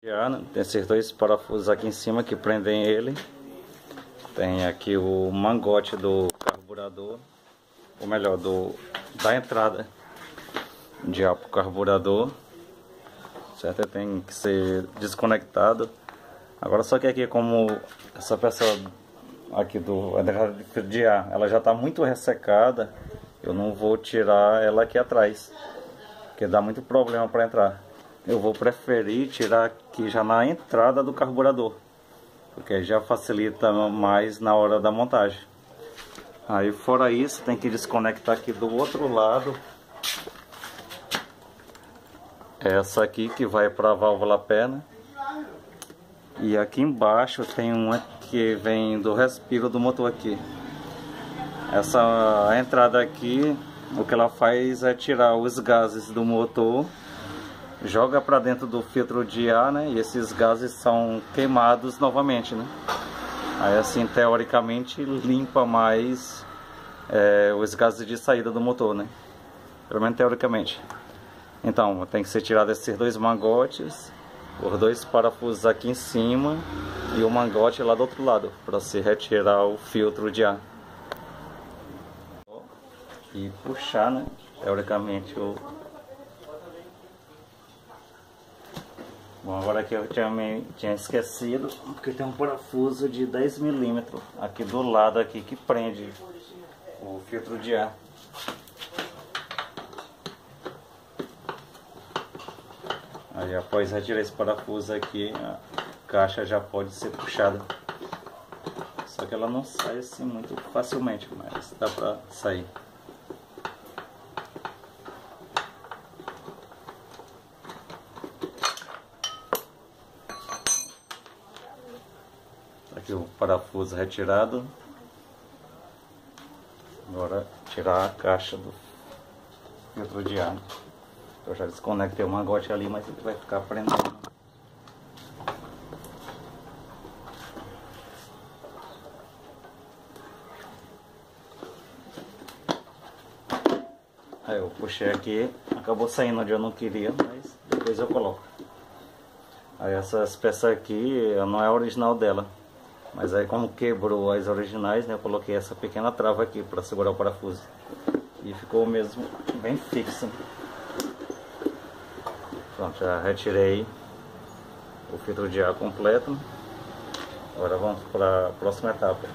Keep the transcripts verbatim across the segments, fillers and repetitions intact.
Tem esses dois parafusos aqui em cima que prendem ele. Tem aqui o mangote do carburador, ou melhor, do, da entrada de ar para o carburador, certo? Tem que ser desconectado. Agora só que aqui, como essa peça aqui do entrada de ar, ela já está muito ressecada, eu não vou tirar ela aqui atrás, porque dá muito problema para entrar. Eu vou preferir tirar aqui já na entrada do carburador, porque já facilita mais na hora da montagem. Aí fora isso, tem que desconectar aqui do outro lado essa aqui que vai para a válvula pé, né? E aqui embaixo tem uma que vem do respiro do motor aqui. Essa entrada aqui, o que ela faz é tirar os gases do motor, joga para dentro do filtro de ar, né? E esses gases são queimados novamente, né? Aí assim, teoricamente, limpa mais é, os gases de saída do motor, né? Pelo menos teoricamente. Então, tem que ser tirado esses dois mangotes, os dois parafusos aqui em cima e o mangote lá do outro lado, para se retirar o filtro de ar. E puxar, né? Teoricamente o... Bom, agora aqui eu tinha, me, tinha esquecido, porque tem um parafuso de dez milímetros aqui do lado aqui que prende o filtro de ar. Aí após retirar esse parafuso aqui, a caixa já pode ser puxada. Só que ela não sai assim muito facilmente, mas dá pra sair. Aqui o parafuso retirado. Agora tirar a caixa do filtro de ar. Eu já desconectei o mangote ali, mas ele vai ficar prendendo. Aí eu puxei aqui, acabou saindo onde eu não queria, mas depois eu coloco. Aí essas peças aqui não é a original dela, mas aí como quebrou as originais, né, eu coloquei essa pequena trava aqui para segurar o parafuso. E ficou mesmo bem fixo. Pronto, já retirei o filtro de ar completo. Agora vamos para a próxima etapa.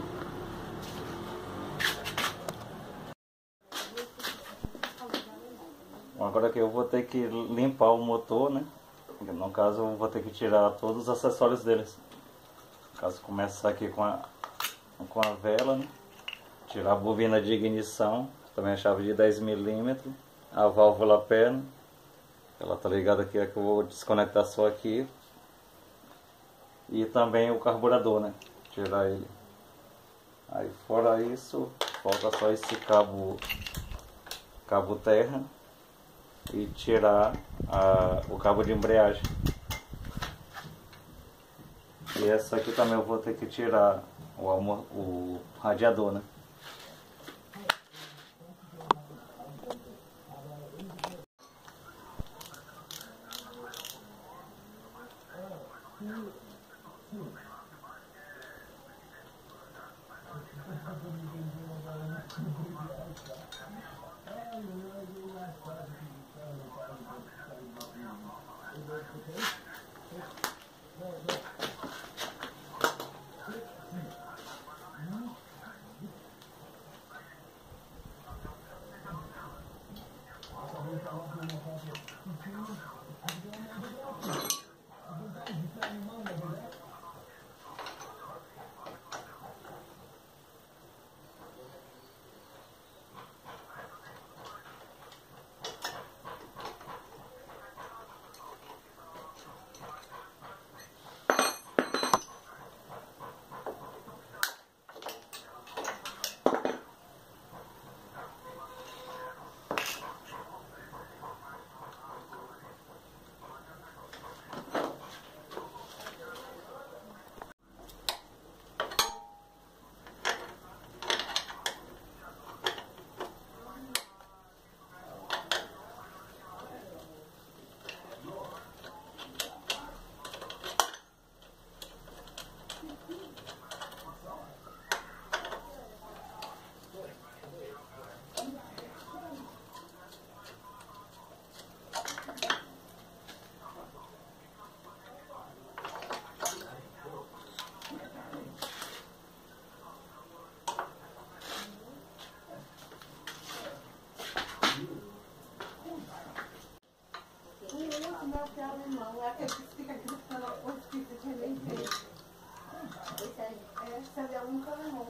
Bom, agora que eu vou ter que limpar o motor, né? No caso eu vou ter que tirar todos os acessórios deles. No caso, começar aqui com a, com a vela, né? Tirar a bobina de ignição, também a chave de dez milímetros, a válvula pé, né? Ela tá ligada aqui, é que eu vou desconectar só aqui. E também o carburador, né? Tirar ele. Aí fora isso, falta só esse cabo, cabo terra. E tirar a, o cabo de embreagem. E essa aqui também eu vou ter que tirar o, o radiador, né? aquele que fica gritando os pizzas de leite. Esse aí? É, esse ali é um camarão.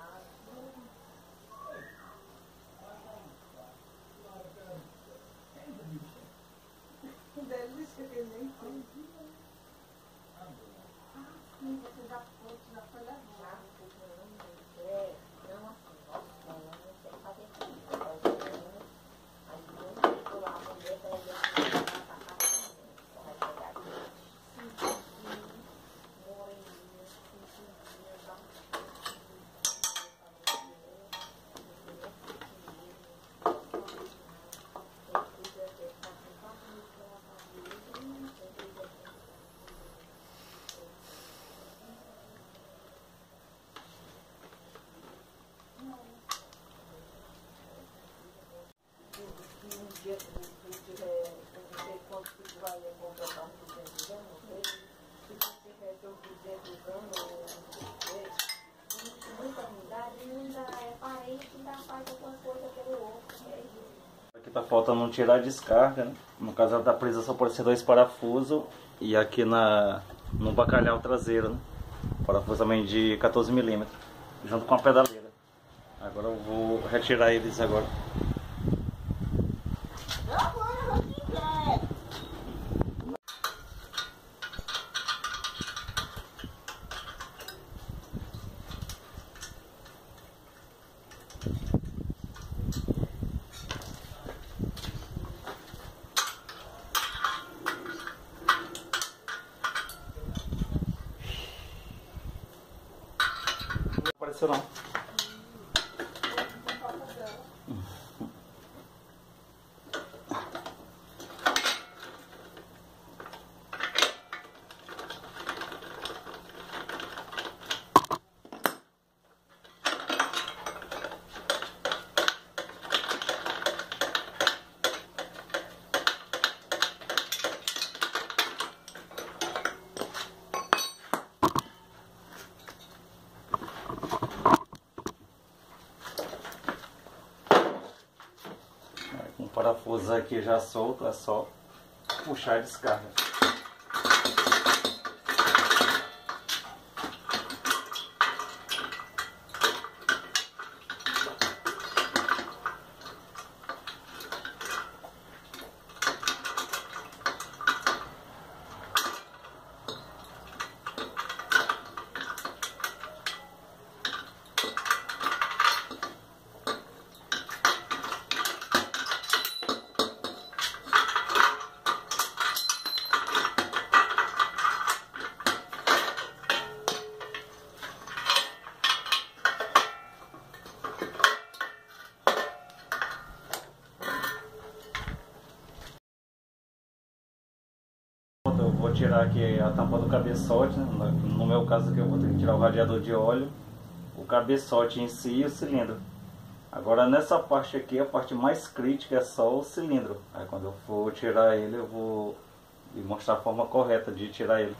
Delícia que nem tem. Ah, sim, você já foi, já foi levar. É, não assim, não, eu não sei fazer isso. Aí não fico lá, vou ver pra ele aqui, pra cá, vai pegar aqui. Moreninha, cinquinha, dá um dia que você tiver, não sei quanto que vai completar duzentos anos, não sei. Se você tiver seus duzentos anos, ou não sei, muita idade, ainda é parente, ainda faz alguma coisa pelo outro. É isso. Aqui tá faltando tirar a descarga, né? No caso ela tá presa só pode ser dois parafusos. E aqui na, no bacalhau traseiro, né? Parafuso também de quatorze milímetros, junto com a pedaleira. Agora eu vou retirar eles agora. Não apareceu não. Com o parafuso aqui já solto, é só puxar a descarga. Eu vou tirar aqui a tampa do cabeçote, né? No meu caso aqui eu vou ter que tirar o radiador de óleo, o cabeçote em si e o cilindro. Agora nessa parte aqui, a parte mais crítica é só o cilindro. Aí quando eu for tirar ele, eu vou mostrar a forma correta de tirar ele.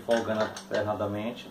folgando alternadamente.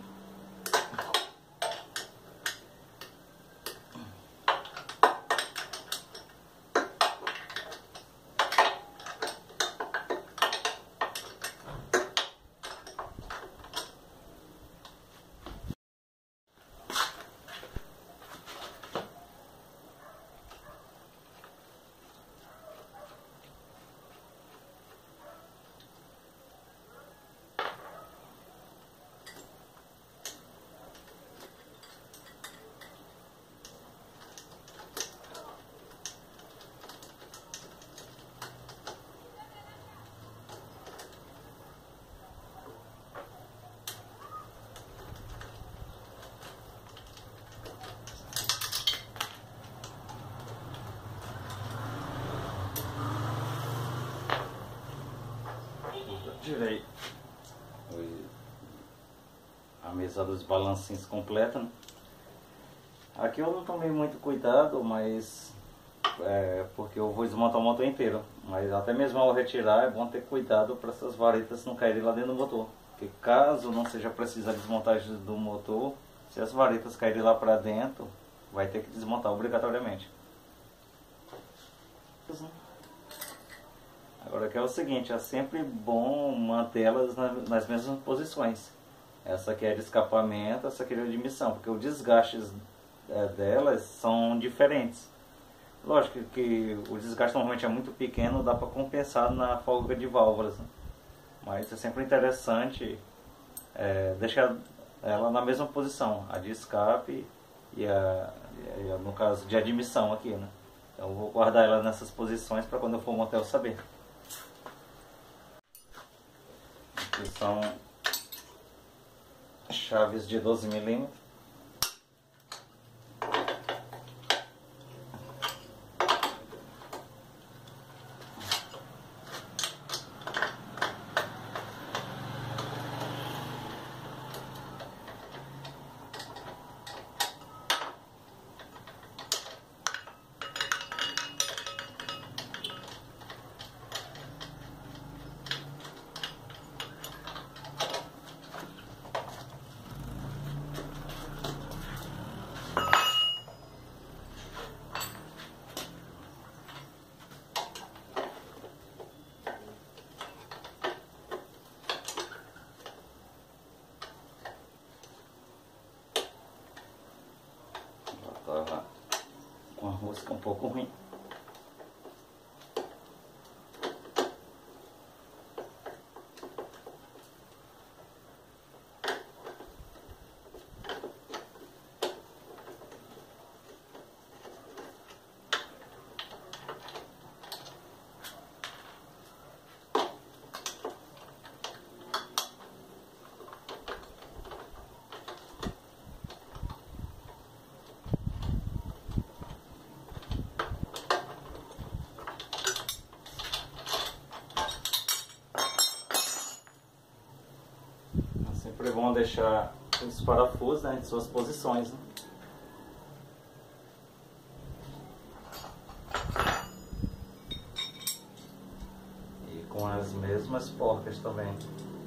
Tirei a mesa dos balancinhos completa, né? Aqui eu não tomei muito cuidado, mas é, porque eu vou desmontar o motor inteiro. Mas até mesmo ao retirar é bom ter cuidado para essas varetas não caírem lá dentro do motor. Porque caso não seja preciso a desmontagem do motor, se as varetas caírem lá para dentro, vai ter que desmontar obrigatoriamente. Agora que é o seguinte, é sempre bom mantê-las nas mesmas posições. Essa aqui é de escapamento, essa aqui é de admissão, porque os desgastes é, delas são diferentes. Lógico que o desgaste normalmente é muito pequeno, dá para compensar na folga de válvulas, né? Mas é sempre interessante é, deixar ela na mesma posição, a de escape e a, e a no caso de admissão aqui, né? Então eu vou guardar ela nessas posições para quando eu for montar eu saber. Aqui são chaves de doze milímetros. Tava com a rosca um pouco ruim. Sempre é bom deixar os parafusos, né, em suas posições, né? E com as mesmas porcas também.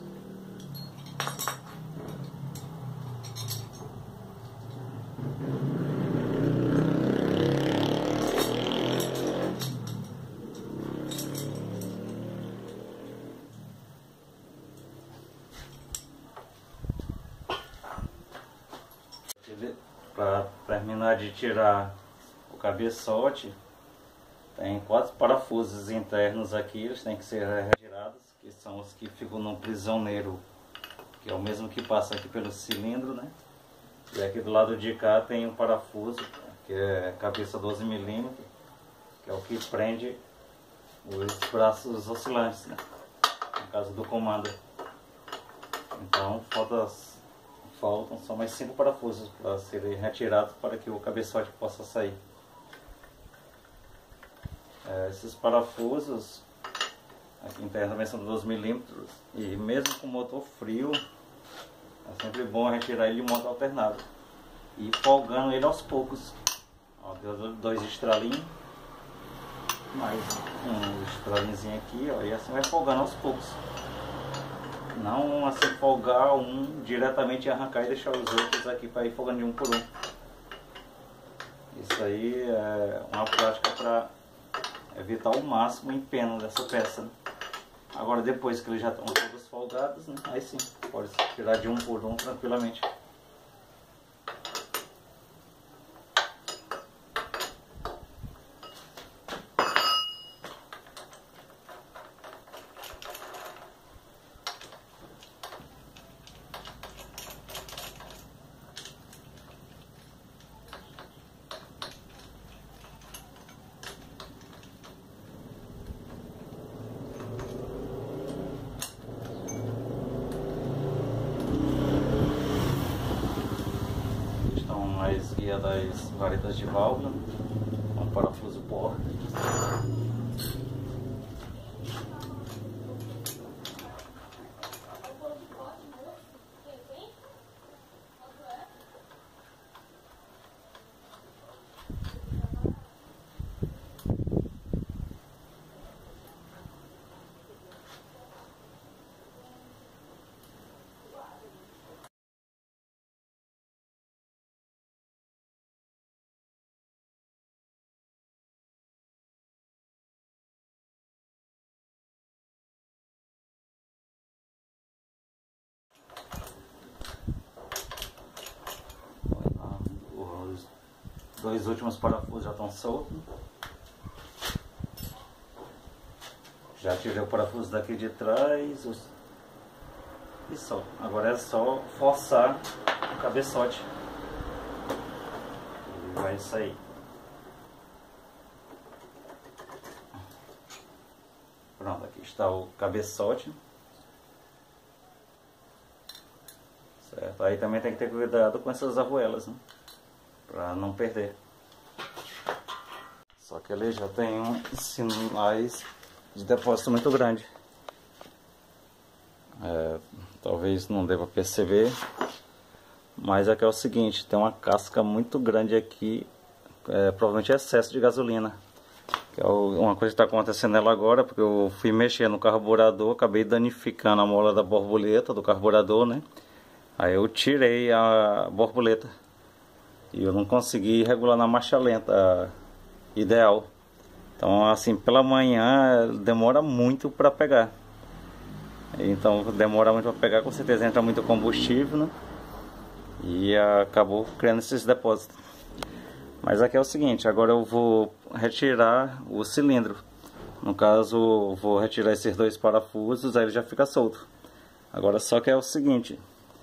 Para terminar de tirar o cabeçote, tem quatro parafusos internos aqui, eles têm que ser retirados, que são os que ficam no prisioneiro, que é o mesmo que passa aqui pelo cilindro, né? E aqui do lado de cá tem um parafuso, que é cabeça doze milímetros, que é o que prende os braços oscilantes, né? No caso do comando. Então falta Faltam só mais cinco parafusos para serem retirados para que o cabeçote possa sair. É, esses parafusos aqui internamente são doze milímetros e mesmo com o motor frio é sempre bom retirar ele de modo alternado e folgando ele aos poucos. Ó, deu dois estralinhos, mais um estralinhozinho aqui, ó, e assim vai folgando aos poucos. Não assim folgar um diretamente e arrancar e deixar os outros aqui para ir folgando de um por um. Isso aí é uma prática para evitar o máximo o empeno dessa peça, né? Agora depois que eles já estão todos folgados, né? Aí sim, pode tirar de um por um tranquilamente. Mais guia das varetas de válvula, um parafuso Bor. Os dois últimos parafusos já estão soltos. Já tirei o parafuso daqui de trás. Os... E só. Agora é só forçar o cabeçote. E vai sair. Pronto, aqui está o cabeçote. Certo? Aí também tem que ter cuidado com essas arruelas, né? Para não perder. Só que ele já tem um sinais de depósito muito grande. É, talvez não deva perceber, mas aqui é o seguinte, tem uma casca muito grande aqui, é, provavelmente é excesso de gasolina. Que é uma coisa que está acontecendo nela agora, porque eu fui mexer no carburador, acabei danificando a mola da borboleta do carburador, né? Aí eu tirei a borboleta. E eu não consegui regular na marcha lenta ideal. Então assim, pela manhã demora muito para pegar. Então demora muito para pegar, com certeza entra muito combustível, né? E acabou criando esses depósitos. Mas aqui é o seguinte, agora eu vou retirar o cilindro. No caso, vou retirar esses dois parafusos, aí ele já fica solto. Agora só que é o seguinte...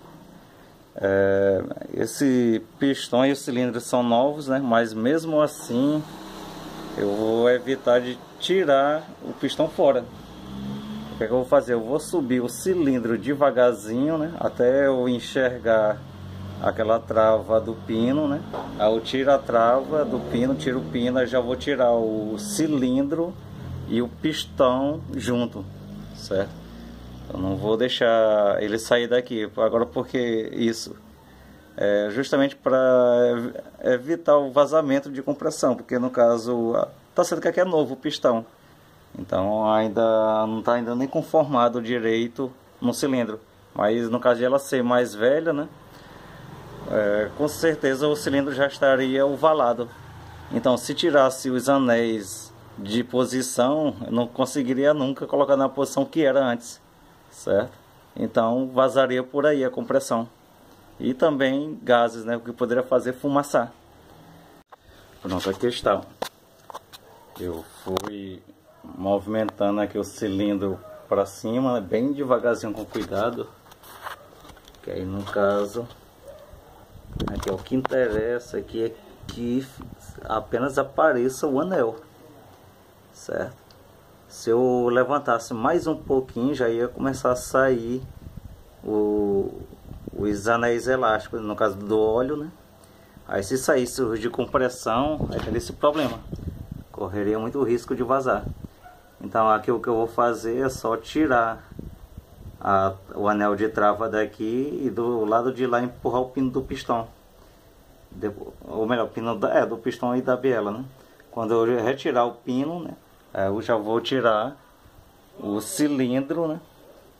É, esse pistão e o cilindro são novos, né? Mas mesmo assim eu vou evitar de tirar o pistão fora. O que é que eu vou fazer? Eu vou subir o cilindro devagarzinho, né? Até eu enxergar aquela trava do pino, né? Aí eu tiro a trava do pino, tiro o pino, aí já vou tirar o cilindro e o pistão junto, certo? Eu não vou deixar ele sair daqui. Agora, porque isso é justamente para evitar o vazamento de compressão, porque no caso está sendo que aqui é novo o pistão, então ainda não está ainda nem conformado direito no cilindro. Mas no caso de ela ser mais velha, né, é, com certeza o cilindro já estaria ovalado. Então se tirasse os anéis de posição, eu não conseguiria nunca colocar na posição que era antes. Certo? Então vazaria por aí a compressão. E também gases, né? O que poderia fazer fumaçar. Pronto, aqui está. Eu fui movimentando aqui o cilindro para cima, né? Bem devagarzinho, com cuidado. Que aí no caso, aqui é o que interessa aqui, é que apenas apareça o anel. Certo? Se eu levantasse mais um pouquinho, já ia começar a sair o, os anéis elásticos, no caso do óleo, né? Aí se saísse os de compressão, aí teria esse problema. Correria muito risco de vazar. Então aqui o que eu vou fazer é só tirar a, o anel de trava daqui e do lado de lá empurrar o pino do pistão. De, ou melhor, o pino da, é, do pistão e da biela, né? Quando eu retirar o pino, né? Eu já vou tirar o cilindro, né,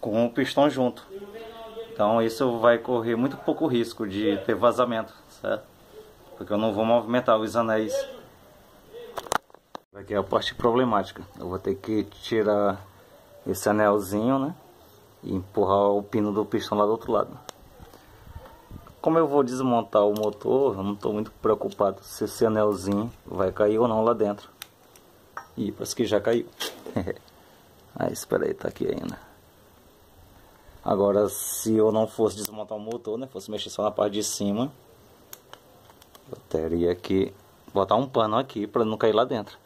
com o pistão junto. Então isso vai correr muito pouco risco de ter vazamento, certo? Porque eu não vou movimentar os anéis. Aqui é a parte problemática. Eu vou ter que tirar esse anelzinho, né? E empurrar o pino do pistão lá do outro lado. Como eu vou desmontar o motor, eu não estou muito preocupado se esse anelzinho vai cair ou não lá dentro. Ih, parece que já caiu. Ah, espera aí, tá aqui ainda. Agora, se eu não fosse desmontar o motor, né? Fosse mexer só na parte de cima, eu teria que botar um pano aqui para não cair lá dentro.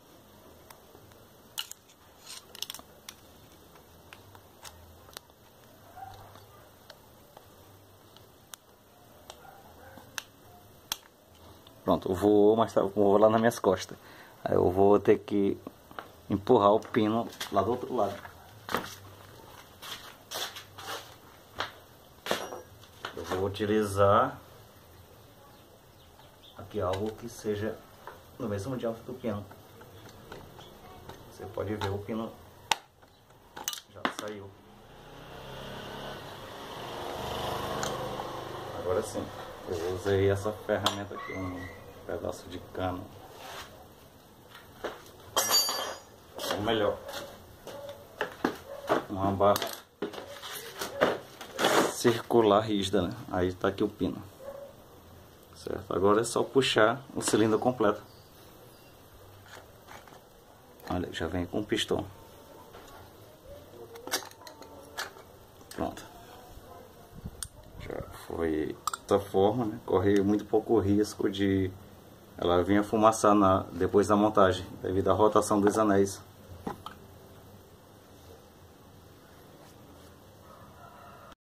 Pronto, voou, mas tá, voou lá nas minhas costas. Aí eu vou ter que empurrar o pino lá do outro lado. Eu vou utilizar aqui algo que seja no mesmo diâmetro do pino. Você pode ver, o pino já saiu. Agora sim, eu usei essa ferramenta aqui, um pedaço de cano. Ou melhor, uma barra circular rígida, né? Aí tá aqui o pino, certo? Agora é só puxar o cilindro completo. Olha, já vem com o pistão. Pronto. Já foi dessa forma, né? Corre muito pouco risco de ela vir a fumaçar na, depois da montagem, devido à rotação dos anéis.